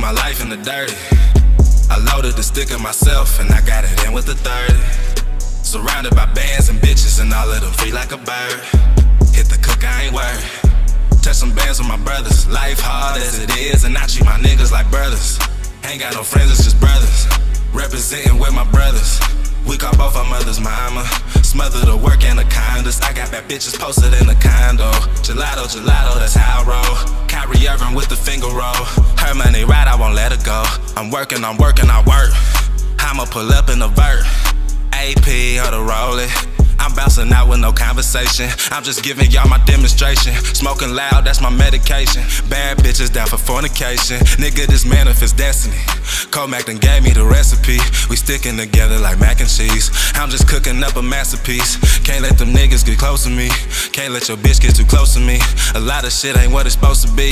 my life in the dirty. I loaded the stick of myself and I got it in with the 30. Surrounded by bands and bitches and all of them free like a bird. Hit the cook, I ain't worried. Touch some bands with my brothers. Life hard as it is and I treat my niggas like brothers. Ain't got no friends, it's just brothers. Representing with my brothers. We call both our mothers mama. Smother the work and the condos. I got bad bitches posted in the condo. Gelato, gelato, that's how I roll. Kyrie Irving with the finger roll. Her money right, I won't let her go. I'm working, I work. I'ma pull up in a vert. AP or the roller. I'm bouncing out with no conversation. I'm just giving y'all my demonstration. Smoking loud, that's my medication. Bad bitches down for fornication. Nigga, this manifest destiny. Comac done gave me the recipe. We sticking together like mac and cheese. I'm just cooking up a masterpiece. Can't let them niggas get close to me. Can't let your bitch get too close to me. A lot of shit ain't what it's supposed to be.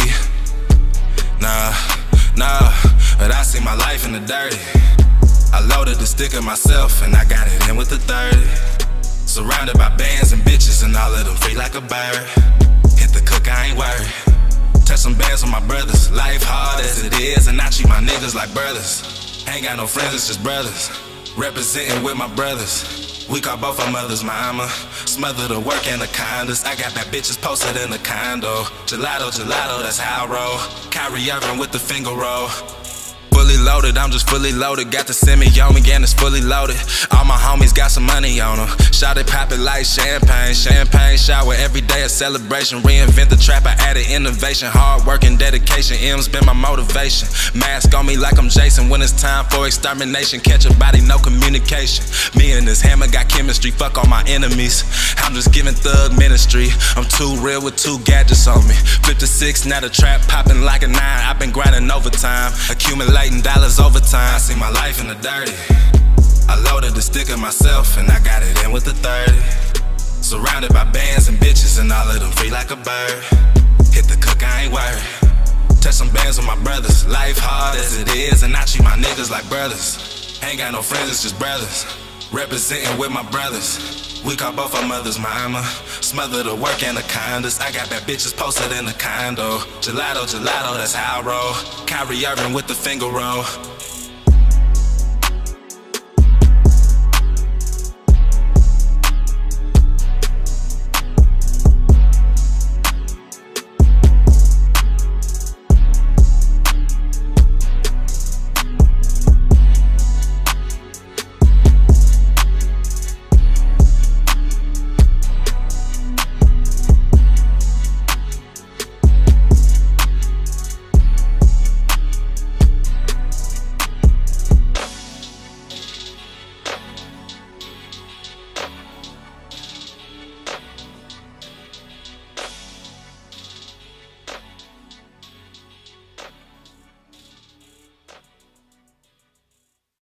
Nah, but I see my life in the dirty. I loaded the stick of myself and I got it in with the 30. Surrounded by bands and bitches and all of them free like a bird. Hit the cook, I ain't worried. Touch some bands with my brothers. Life hard as it is and I treat my niggas like brothers. Ain't got no friends, it's just brothers. Representing with my brothers. We call both our mothers mama. Smother the work and the condos. I got bad bitches posted in the condo. Gelato, gelato, that's how I roll. Kyrie Irving with the finger roll. Fully loaded, I'm just fully loaded. Got the semi on me and it's fully loaded. All my homies got some money on them. Shot it, pop it like champagne. Champagne shower, every day a celebration. Reinvent the trap, I added innovation. Hard work and dedication, M's been my motivation. Mask on me like I'm Jason when it's time for extermination. Catch a body, no communication. Me and this hammer got chemistry, fuck all my enemies. I'm just giving thug ministry. I'm too real with 2 gadgets on me. Flip the 6, now the trap popping like a 9. I've been grinding overtime, accumulating dollars over time. I see my life in the dirty. I loaded the stick of myself and I got it in with the 30. Surrounded by bands and bitches and all of them free like a bird. Hit the cook, I ain't worried. Touch some bands with my brothers. Life hard as it is and I treat my niggas like brothers. Ain't got no friends, it's just brothers. Representing with my brothers. We call both our mothers mama. Smother the work and the condos. I got bad bitches posted in the condo. Gelato, gelato, that's how I roll. Kyrie Irving with the finger roll.